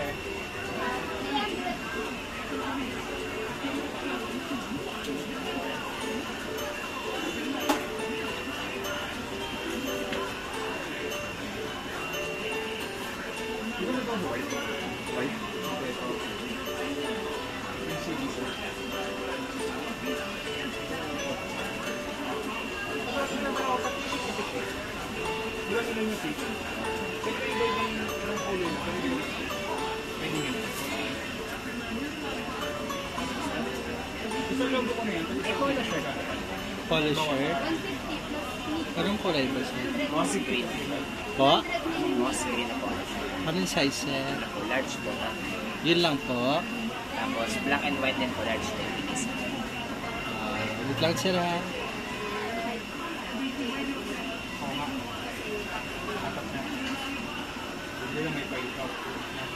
Polo shirt? Anong kulay ba siya? Mossy green. Po? Mossy green na po. Anong size niya? Large po. Yun lang po. Tapos black and white din po, large din. Wait lang sir ha. Oo nga. Dapat na. Hindi lang may paikaw.